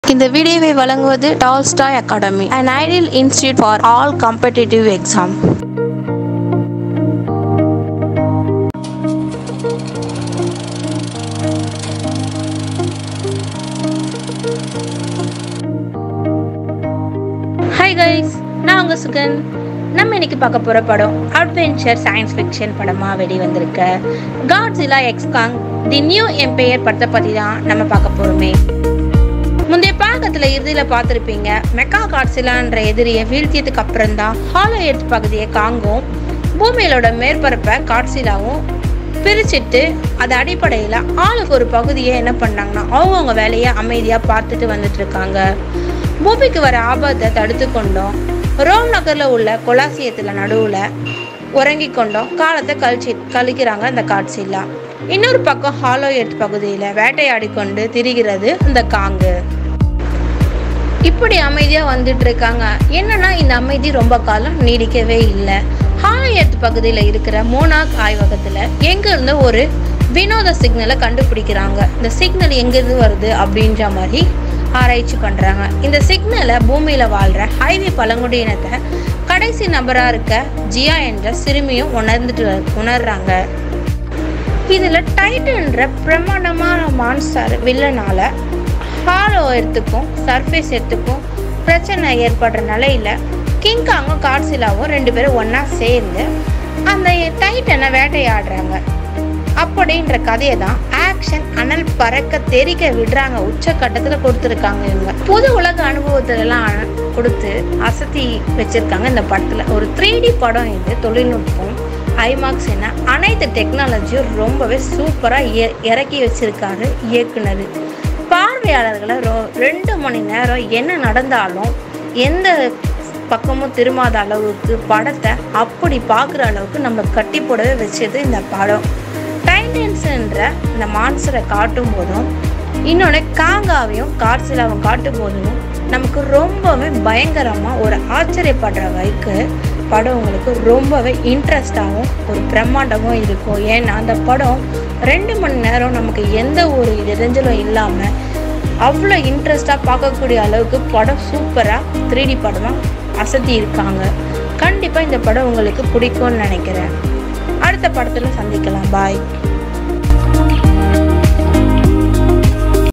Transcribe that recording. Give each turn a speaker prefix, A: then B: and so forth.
A: இந்த வீடியோவை வழங்குவது Tolstoy academy, an ideal institute for all competitive exam. Hi guys, நான் உங்க சுகன். நம்ம இன்னைக்கு பார்க்க போற படம் அட்வென்ச்சர் சயின்ஸ் ஃபிக்ஷன் படமா வெளிவந்திருக்க Godzilla x Kong the new empire படத்தை பத்தி தான் நம்ம பார்க்க போறோமே. முந்தைய பாகத்துல இறுதியில பார்த்திருப்பீங்க, மெக்கா காட்ஸில்லான்ற எதிரியை வீழ்த்தியதுக்கு அப்புறம் தான் ஹாலோ எர்த் பகுதியை காங்கும் பூமியிலோட மேற்பரப்பை காட்ஸில்லாவும் பிரிச்சுட்டு அது அடிப்படையில் ஆளுக்கு ஒரு பகுதியை என்ன பண்ணாங்கன்னா அவங்கவுங்க வேலையை அமைதியா பார்த்துட்டு வந்துட்டு இருக்காங்க. பூமிக்கு வர ஆபத்தை தடுத்து கொண்டோம் ரோம் நகர்ல உள்ள கொலாசியத்துல நடுவுல உறங்கி கொண்டோம் காலத்தை கழிக்கிறாங்க இந்த காட்ஸில்லா. இன்னொரு பக்கம் ஹாலோ எர்த் பகுதியில வேட்டையாடி கொண்டு திரிகிறது இந்த காங்கு. இப்படி அமைதியா வந்துட்டு இருக்காங்க. என்னன்னா இந்த அமைதி ரொம்ப காலம் நீடிக்கவே இல்லை. ஹாலோ எர்த் பகுதியில இருக்கிற மோனாக் ஆய்வகத்துல எங்க இருந்து ஒரு வினோத சிக்னலை கண்டுபிடிக்கிறாங்க. இந்த சிக்னல் எங்கிருந்து வருது அப்படின்ற மாதிரி ஆராய்ச்சி பண்றாங்க. இந்த சிக்னலை பூமியில வாழ்ற ஹைவி பழங்குடியினத்தை கடைசி நபரா இருக்க ஜியா என்ற சிறுமியும் உணர்றாங்க. இதுல டைட்டன்ற பிரமாண்டமான மான்ஸ்டர் வில்லனால ஹாலோ எர்த்துக்கும் சர்ஃபேஸ் எர்த்துக்கும் பிரச்சனை ஏற்படுற நிலையில கிங்காங்கும் காட்ஸில்லாவும் ரெண்டு பேரும் ஒன்னா சேர்ந்து அந்த டைட்டனை வேட்டையாடுறாங்க. அப்படின்ற கதையை தான் ஆக்ஷன் அனல் பறக்க தெரிக்க விடுறாங்க உச்சக்கட்டத்துல கொடுத்துருக்காங்க. இவங்க புது உலக அனுபவத்துல எல்லாம் கொடுத்து அசத்தி வச்சிருக்காங்க இந்த படத்துல. ஒரு 3D படம் இது. தொழில்நுட்பம் ஐமாக்ஸ் என அனைத்து டெக்னாலஜியும் ரொம்பவே சூப்பரா இறக்கி வச்சிருக்காரு இயக்குனர். பார்வையாளர்களை 2 மணி நேரம் என்ன நடந்தாலும் எந்த பக்கமும் திரும்பாத அளவுக்கு படத்தை அப்படி பார்க்குற அளவுக்கு நம்ம கட்டி போடவே வச்சது இந்த படம். டைட்டன்ஸ்ன்ற இந்த மான்ஸ்டரை காட்டும் போதும் இன்னொன்று காங்காவையும் காட்ஸில்லாவும் காட்டும் போதும் நமக்கு ரொம்பவே பயங்கரமாக ஒரு ஆச்சரியப்படுற வைக்கு படம் உங்களுக்கு ரொம்பவே இன்ட்ரெஸ்டாகவும் ஒரு பிரம்மாண்டமும் இருக்கும். ஏன்னா அந்த படம் 2 மணி நேரம் நமக்கு எந்த ஒரு இடைஞ்சலும் இல்லாமல் அவ்வளோ இன்ட்ரெஸ்டாக பார்க்கக்கூடிய அளவுக்கு படம் சூப்பராக 3D படமாக அசத்தி இருக்காங்க. கண்டிப்பாக இந்த படம் உங்களுக்கு பிடிக்கும்னு நினைக்கிறேன். அடுத்த படத்தில் சந்திக்கலாம். பாய்.